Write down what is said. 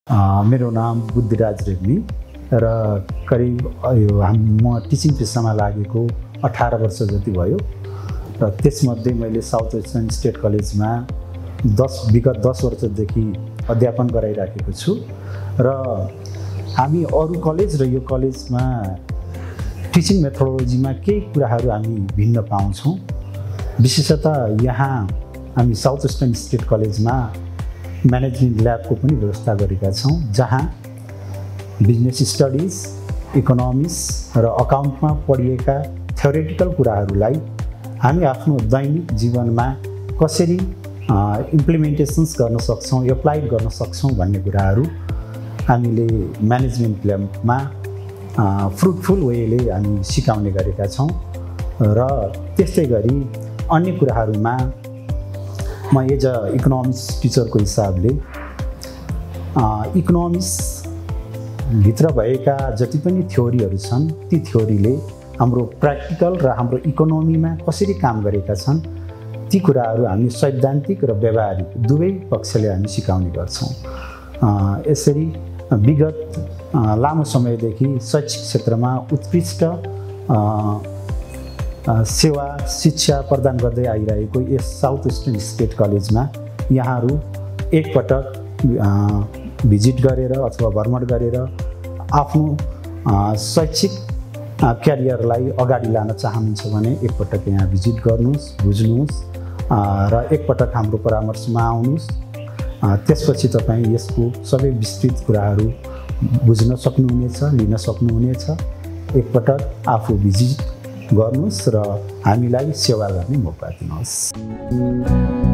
मेरो नाम बुद्धिराज रेग्मी र करिब म टिचिङ पेसामा लागेको 18 वर्ष जति भयो र त्यसमध्ये मैले साउथ वेस्टर्न स्टेट कलेजमा विगत 10 वर्षदेखि अध्यापन गराइराखेको छु र हामी अरू कलेज र यो कलेजमा टिचिङ मेथोडोलोजीमा केही कुराहरू हामी भिन्न पाउँछौँ। विशेषतः यहाँ हामी साउथ वेस्टर्न स्टेट कलेजमा म्यानेजमेन्ट ल्याबको पनि व्यवस्था गरेका छौँ, जहाँ बिजनेस स्टडिज, इकोनोमिक्स र अकाउन्टमा पढिएका थ्योरेटिकल कुराहरूलाई हामी आफ्नो दैनिक जीवनमा कसरी इम्प्लिमेन्टेसन्स गर्न सक्छौँ, एप्लाइड गर्न सक्छौँ भन्ने कुराहरू हामीले म्यानेजमेन्ट ल्याबमा फ्रुटफुल वेले हामी सिकाउने गरेका छौँ। र त्यस्तै गरी अन्य कुराहरूमा म एज अ इकोनोमिक्स टिचरको हिसाबले इकोनोमिक्सभित्र भएका जति पनि थ्योरीहरू छन् ती थ्योरीले हाम्रो प्र्याक्टिकल र हाम्रो इकोनोमीमा कसरी काम गरेका छन् ती कुराहरू हामी सैद्धान्तिक र व्यावहारिक दुवै पक्षले हामी सिकाउने गर्छौँ। यसरी विगत लामो समयदेखि शैक्षिक क्षेत्रमा उत्कृष्ट सेवा शिक्षा प्रदान गर्दै आइरहेको यस साउथ वेस्टर्न स्टेट कलेजमा यहाँहरू एकपटक भिजिट गरेर अथवा भ्रमण गरेर आफ्नो शैक्षिक क्यारियरलाई अगाडि लान चाहनुहुन्छ भने एकपटक यहाँ भिजिट गर्नुहोस्, बुझ्नुहोस् र एकपटक हाम्रो परामर्शमा आउनुहोस्। त्यसपछि तपाईँ यसको सबै विस्तृत कुराहरू बुझ्न सक्नुहुनेछ, लिन सक्नुहुनेछ। एकपटक आफू भिजिट गर्नुहोस् र हामीलाई सेवा गर्ने मौका दिनुहोस्।